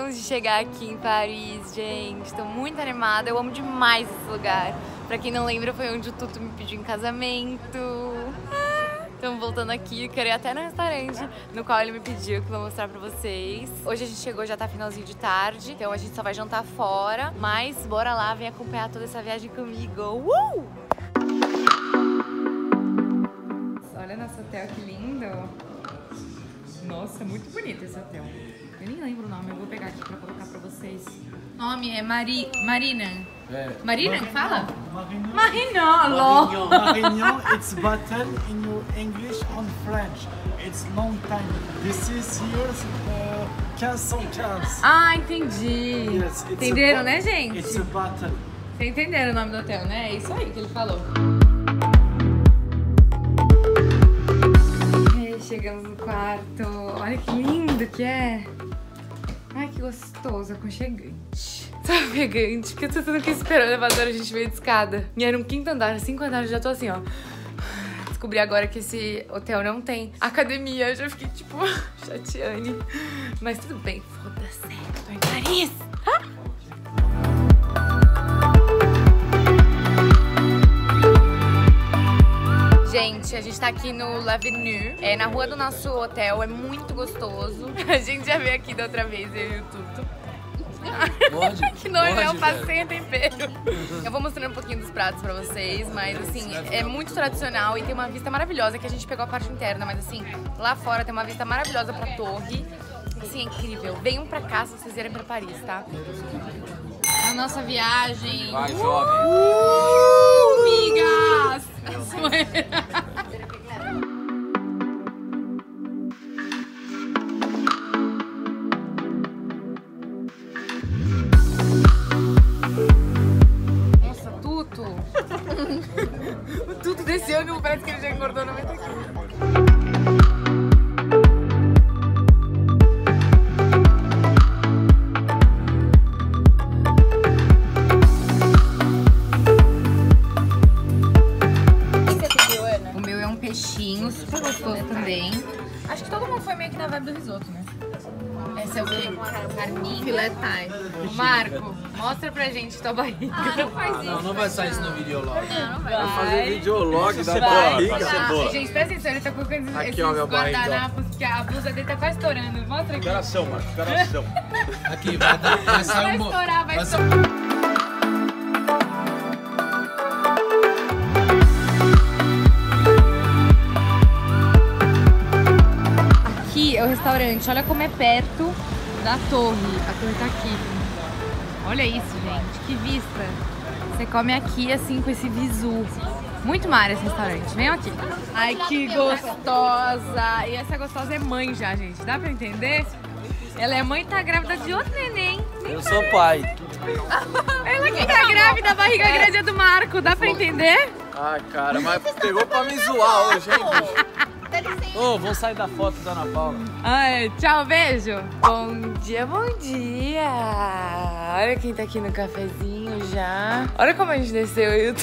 Acabamos de chegar aqui em Paris, gente. Tô muito animada. Eu amo demais esse lugar. Pra quem não lembra, foi onde o Tuto me pediu em casamento. Estamos voltando aqui, quero ir até no restaurante no qual ele me pediu, que eu vou mostrar pra vocês. Hoje a gente chegou, já tá finalzinho de tarde, então a gente só vai jantar fora. Mas bora lá, vem acompanhar toda essa viagem comigo. Olha nosso hotel, que lindo. Nossa, muito bonito esse hotel. Eu nem lembro o nome, eu vou pegar aqui pra colocar pra vocês. O nome é Marina. Marina, fala? Marignan. Marignan, it's bottle in your English and French. It's long time. This is yours, 1515. Ah, entendi. Yes, entenderam, né, gente? It's a bottle. Vocês entenderam o nome do hotel, né? É isso aí que ele falou. E chegamos no quarto. Olha que lindo que é. Ai, que gostoso, aconchegante. Aconchegante, porque eu tô tudo aqui esperando o elevador, a gente veio de escada. E era um 5º andar, 5 andares, já tô assim, ó. Descobri agora que esse hotel não tem academia, eu já fiquei, tipo, chateane. Mas tudo bem, foda-se, tô em Paris. Gente, a gente tá aqui no L'Avenue, na rua do nosso hotel, é muito gostoso. A gente já veio aqui da outra vez, eu e o Tuto. Que não é um passeio tempero. Eu vou mostrando um pouquinho dos pratos pra vocês, mas assim, é muito tradicional e tem uma vista maravilhosa, que a gente pegou a parte interna, mas assim, lá fora tem uma vista maravilhosa pra torre. Assim, é incrível. Venham pra cá se vocês vierem pra Paris, tá? A nossa viagem. Vai, jovem. Amigas! Nossa, Tuto! O Tuto desse ângulo parece que ele já engordou 90 quilos. Super gostoso também. Acho que todo mundo foi meio que na vibe do risoto, né? Esse é o quê? Carninha. Filé Thai. Marco, mostra pra gente tua barriga. Não faz isso. Não vai sair isso no videolog. Não vai. Vai fazer videolog da barriga. barriga. Gente, presta atenção, ele tá colocando Aqui, ó, meu guardanapos, porque a blusa dele tá quase estourando. Mostra aqui. Coração, Marco, coração. Aqui, vai sair um... Vai estourar. Aqui é o restaurante, olha como é perto da torre. A torre tá aqui. Olha isso, gente, que vista. Você come aqui assim com esse visu. Muito mar esse restaurante, venham aqui. Ai, que gostosa. E essa gostosa é mãe já, gente, dá pra entender? Ela é mãe e tá grávida de outro neném. Eu sou pai. Ela que tá grávida, a barriga grande é do Marco, dá pra entender? Ai, cara, mas pegou pra me zoar hoje, hein, bicho? Ô, vamos sair da foto da Ana Paula. Ai, tchau, beijo. Bom dia, bom dia. Olha quem tá aqui no cafezinho já. Olha como a gente desceu aí,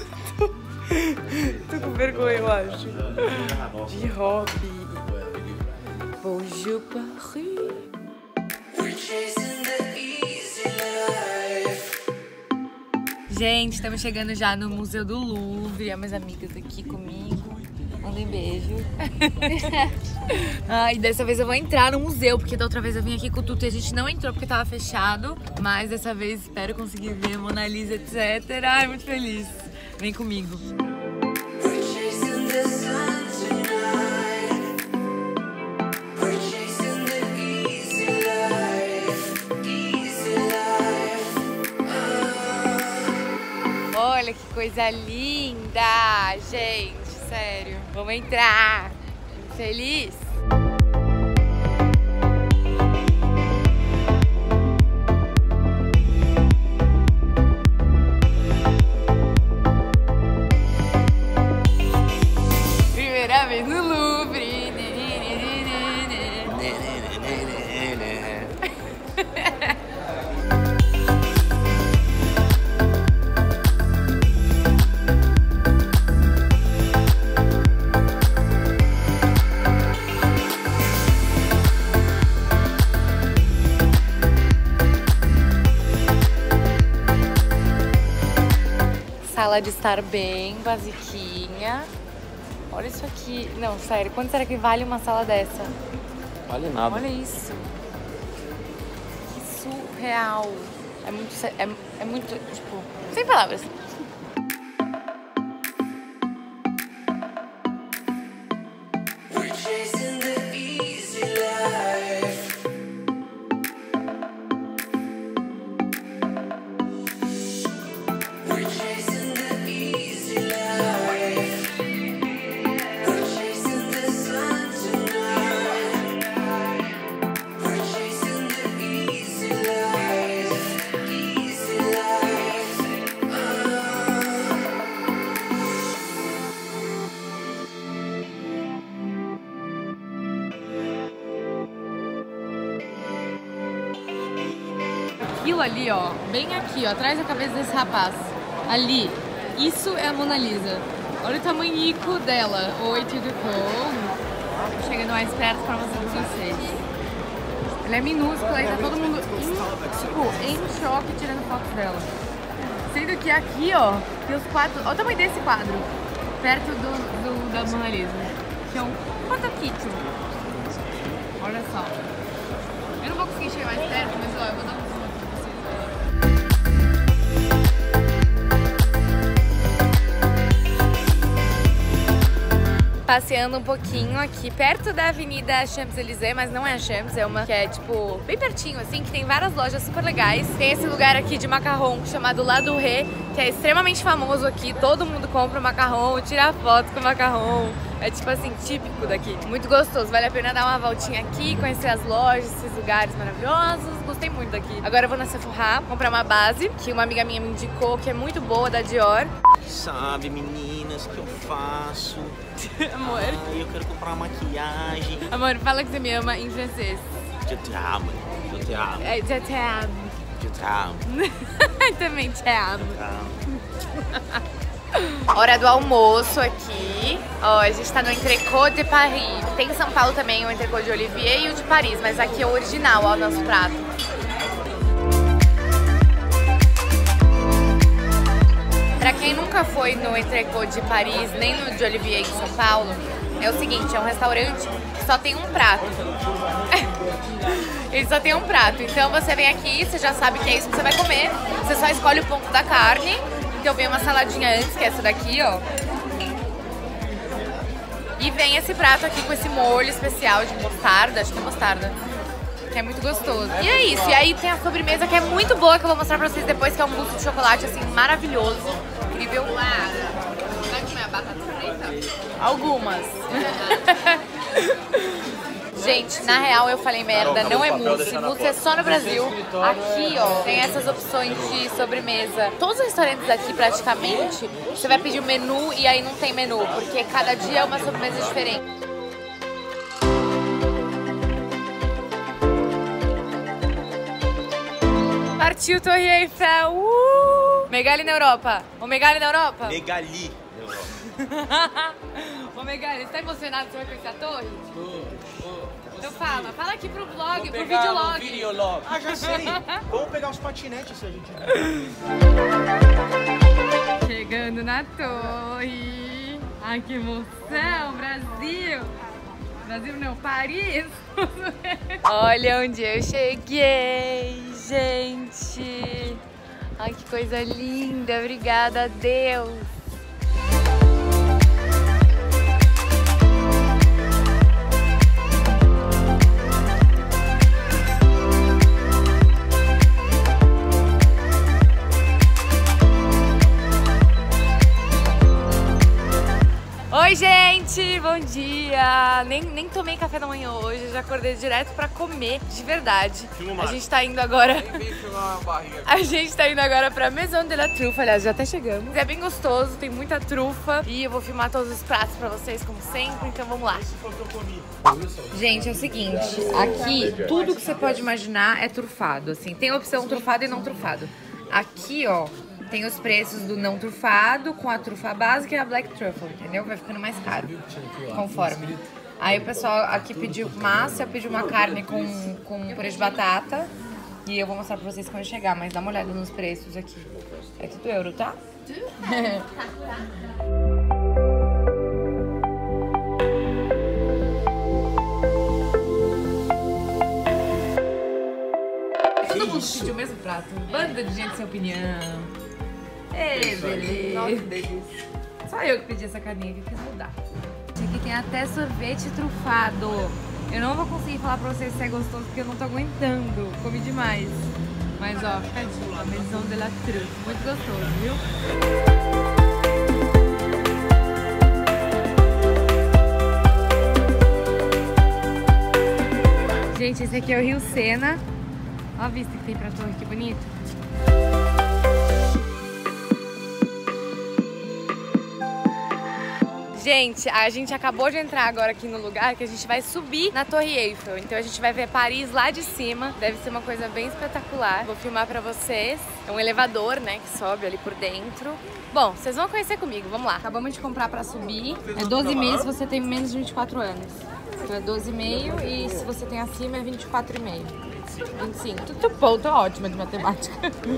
tô com vergonha, eu acho. De hobby. Bonjour, Paris. Gente, estamos chegando já no Museu do Louvre. As minhas amigas aqui comigo. Mandem beijo. E dessa vez eu vou entrar no museu, porque da outra vez eu vim aqui com o Tuto e a gente não entrou porque tava fechado. Mas dessa vez espero conseguir ver a Mona Lisa, etc. Ai, muito feliz. Vem comigo. Olha que coisa linda, gente. Sério, vamos entrar. Feliz? Primeira vez no Louvre. sala de estar bem basiquinha. Olha isso aqui. Não, sério, quanto será que vale uma sala dessa? Vale nada. Olha isso. Que surreal. É muito, tipo, sem palavras. Aquilo ali, ó, bem aqui, ó, atrás da cabeça desse rapaz. Ali, isso é a Mona Lisa. Olha o tamanhico dela. Oi, tudo bom? Chegando mais perto pra mostrar pra vocês. Ela é minúscula e tá todo mundo em choque tirando fotos dela. Sendo que aqui, ó, tem os quadros. Olha o tamanho desse quadro. Perto da Mona Lisa. Que é um fotoquito. Olha só. Eu não vou conseguir chegar mais perto, mas ó, eu vou dar um zoom aqui pra vocês. Passeando um pouquinho aqui perto da Avenida Champs-Élysées, mas não é a Champs, é uma que é tipo bem pertinho assim, que tem várias lojas super legais. Tem esse lugar aqui de macarrão chamado La Dourée, que é extremamente famoso aqui, todo mundo compra macarrão, tira foto com macarrão. É tipo assim, típico daqui. Muito gostoso, vale a pena dar uma voltinha aqui, conhecer as lojas, esses lugares maravilhosos. Gostei muito daqui. Agora eu vou na Sephora comprar uma base, que uma amiga minha me indicou, que é muito boa, da Dior. Sabe, meninas, o que eu faço? Amor. Eu quero comprar uma maquiagem. Amor, fala que você me ama em francês. Je t'aime. Je t'aime. É, je t'aime. Je t'aime. Também te amo. Hora do almoço aqui. Ó, a gente tá no Entrecôte de Paris. Tem em São Paulo também o Entrecôte de Olivier e o de Paris, mas aqui é o original, ó, o nosso prato. Pra quem nunca foi no Entrecôte de Paris, nem no de Olivier em São Paulo, é o seguinte, é um restaurante que só tem um prato. Ele só tem um prato, então você vem aqui, você já sabe que é isso que você vai comer, você só escolhe o ponto da carne. Então vem uma saladinha antes, que é essa daqui, ó. E vem esse prato aqui com esse molho especial de mostarda, acho que é mostarda, que é muito gostoso. E é isso, e aí tem a sobremesa que é muito boa, que eu vou mostrar pra vocês depois, que é um mousse de chocolate, assim, maravilhoso, incrível. Vai comer a batata frita? Algumas. Gente, na real eu falei merda, não é mousse, mousse é só no Brasil. Aqui, ó, tem essas opções de sobremesa. Todos os restaurantes aqui, praticamente, você vai pedir o menu e aí não tem menu, porque cada dia é uma sobremesa diferente. Partiu Torre Eiffel! Megali na Europa! O Megali na Europa? Megali na Europa. Ô Megali, você tá emocionado que você vai conhecer a torre? Então fala aqui pro vlog, pro videolog. Ah, já sei. Vamos pegar os patinetes se a gente... Chegando na torre. Ai, que emoção, Brasil. Brasil não, Paris. Olha onde eu cheguei, gente. Ai, que coisa linda. Obrigada a Deus. Oi, gente! Bom dia! Nem tomei café da manhã hoje, já acordei direto pra comer, de verdade. A gente tá indo agora... A gente tá indo agora pra Maison de la Truffe, aliás, já até chegamos. É bem gostoso, tem muita trufa e eu vou filmar todos os pratos pra vocês, como sempre, então vamos lá. Gente, é o seguinte, aqui tudo que você pode imaginar é trufado, assim. Tem a opção trufado e não trufado. Aqui, ó, tem os preços do não trufado, com a trufa básica e a black truffle, entendeu? Vai ficando mais caro, conforme. Aí o pessoal aqui pediu massa, pediu uma carne com purê de batata. E eu vou mostrar pra vocês quando chegar, mas dá uma olhada nos preços aqui. É tudo euro, tá? Todo mundo pediu o mesmo prato. Banda de gente sem opinião. Ei, beleza. Só eu que pedi essa carninha que quis mudar. Aqui tem até sorvete trufado. Eu não vou conseguir falar pra vocês se é gostoso porque eu não tô aguentando. Comi demais. Mas ó, fica a dica. Maison de la Truffe. Muito gostoso, viu? Gente, esse aqui é o Rio Sena. Olha a vista que tem pra torre, que bonito. Gente, a gente acabou de entrar agora aqui no lugar que a gente vai subir na Torre Eiffel. Então a gente vai ver Paris lá de cima. Deve ser uma coisa bem espetacular. Vou filmar pra vocês. É um elevador, né, que sobe ali por dentro. Bom, vocês vão conhecer comigo, vamos lá. Acabamos de comprar pra subir. É 12,5 se você tem menos de 24 anos. Então é 12,5 e se você tem acima é 24,5. 25. Tudo bom, tô ótima de matemática.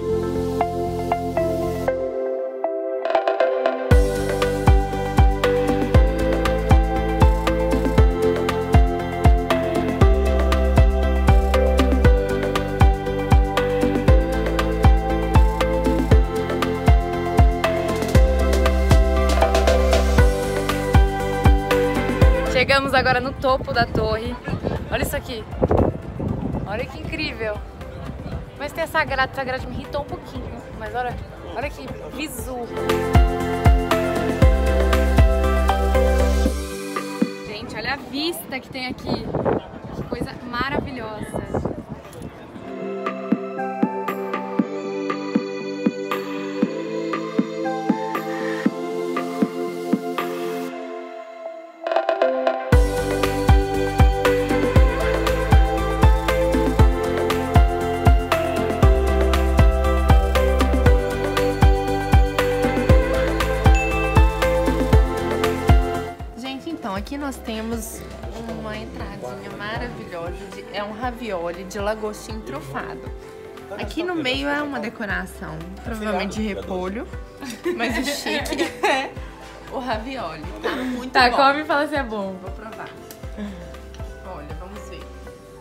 Chegamos agora no topo da torre. Olha isso aqui. Olha que incrível. Mas tem essa grade me irritou um pouquinho. Mas olha que visu. Gente, olha a vista que tem aqui. Que coisa maravilhosa. Aqui nós temos uma entradinha maravilhosa, é um ravioli de lagostim trufado. Aqui no meio é uma decoração, provavelmente de repolho, mas o chique é o ravioli. Tá muito bom. Tá, come e fala se é bom. Vou provar. Olha, vamos ver.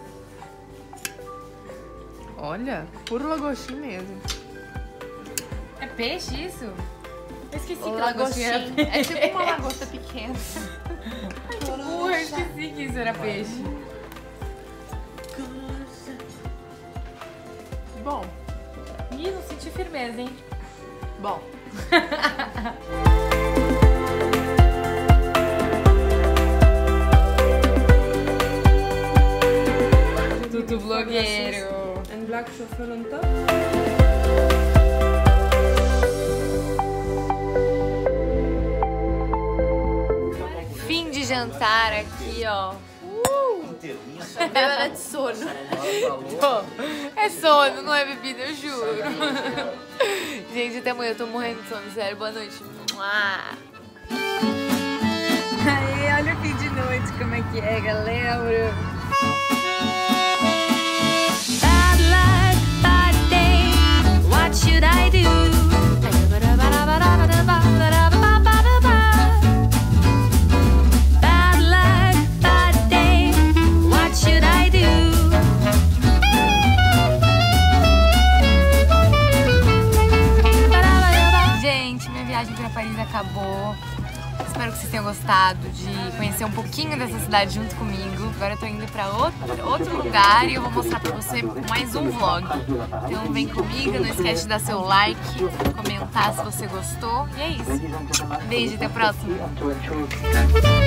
Olha, puro lagostim mesmo. É peixe isso? Eu esqueci que lagostim é tipo uma lagosta pequena. Eu esqueci que isso era peixe. Bom. Ih, não senti firmeza, hein? Bom. Tudo blogueiro. And black truffle on top. Jantar aqui, ó. Bebida de sono. É sono, não é bebida, eu juro. Gente, até amanhã eu tô morrendo de sono, sério. Boa noite. Aí, olha o fim de noite, como é que é, galera. Bad luck, bad day. What should I do? Acabou. Espero que vocês tenham gostado de conhecer um pouquinho dessa cidade junto comigo. Agora eu tô indo pra outro lugar e eu vou mostrar pra você mais um vlog. Então vem comigo, não esquece de dar seu like, comentar se você gostou. E é isso. Beijo, até a próxima.